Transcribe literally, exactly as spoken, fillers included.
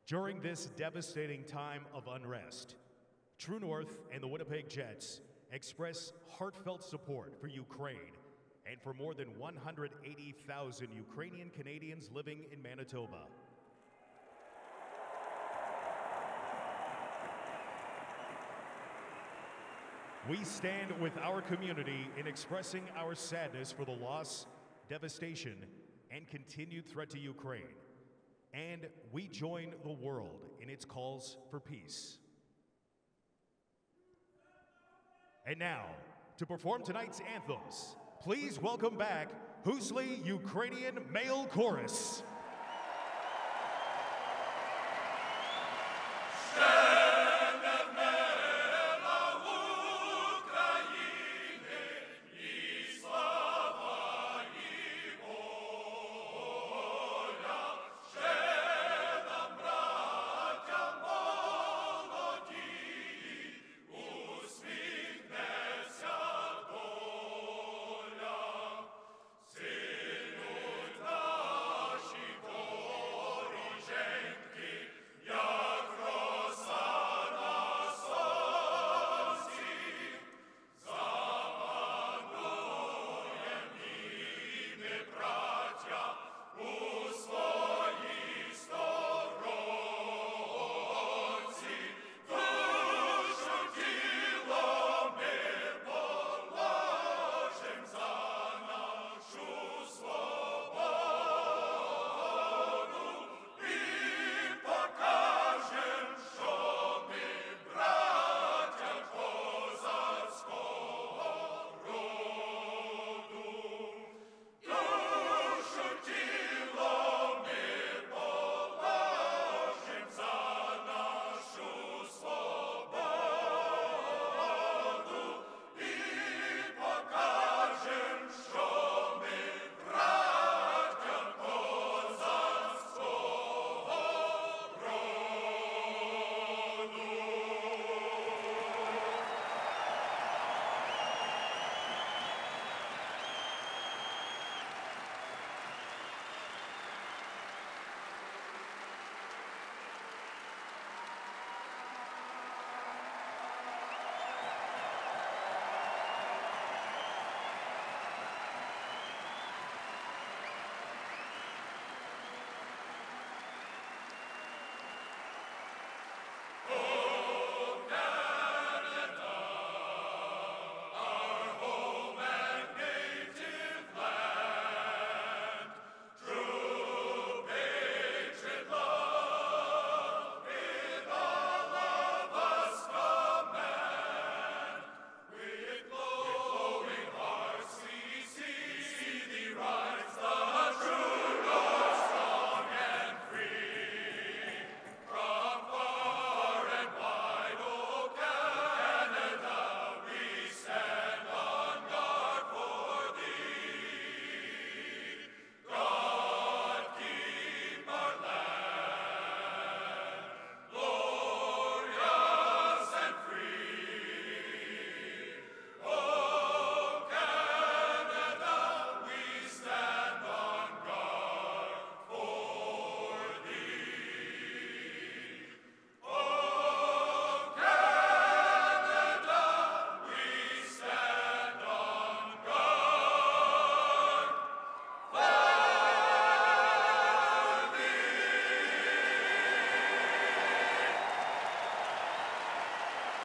During this devastating time of unrest, True North and the Winnipeg Jets express heartfelt support for Ukraine and for more than one hundred eighty thousand Ukrainian Canadians living in Manitoba. We stand with our community in expressing our sadness for the loss, devastation, and continued threat to Ukraine. And we join the world in its calls for peace. And now, to perform tonight's anthems, please welcome back Hoosli Ukrainian Male Chorus.